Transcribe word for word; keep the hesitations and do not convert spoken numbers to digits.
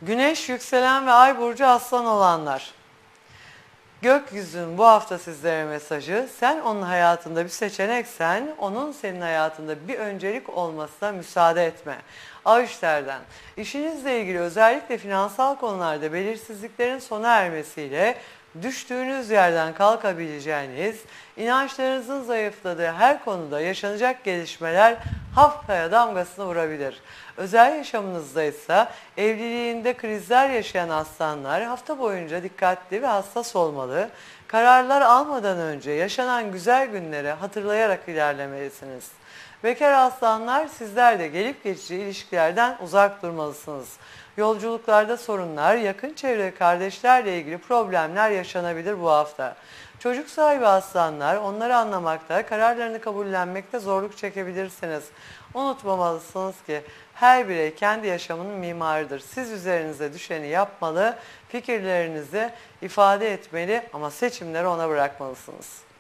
Güneş, yükselen ve ay burcu aslan olanlar. Gökyüzünün bu hafta sizlere mesajı, sen onun hayatında bir seçeneksen, onun senin hayatında bir öncelik olmasına müsaade etme. Avuçlardan, işinizle ilgili özellikle finansal konularda belirsizliklerin sona ermesiyle düştüğünüz yerden kalkabileceğiniz, inançlarınızın zayıfladığı her konuda yaşanacak gelişmeler haftaya damgasını vurabilir. Özel yaşamınızda ise evliliğinde krizler yaşayan aslanlar hafta boyunca dikkatli ve hassas olmalı. Kararlar almadan önce yaşanan güzel günleri hatırlayarak ilerlemelisiniz. Bekar aslanlar, sizler de gelip geçici ilişkilerden uzak durmalısınız. Yolculuklarda sorunlar, yakın çevre kardeşlerle ilgili problemler yaşanabilir bu hafta. Çocuk sahibi aslanlar, onları anlamakta, kararlarını kabullenmekte zorluk çekebilirsiniz. Unutmamalısınız ki her birey kendi yaşamının mimarıdır. Siz üzerinize düşeni yapmalı, fikirlerinizi ifade etmeli ama seçimleri ona bırakmalısınız.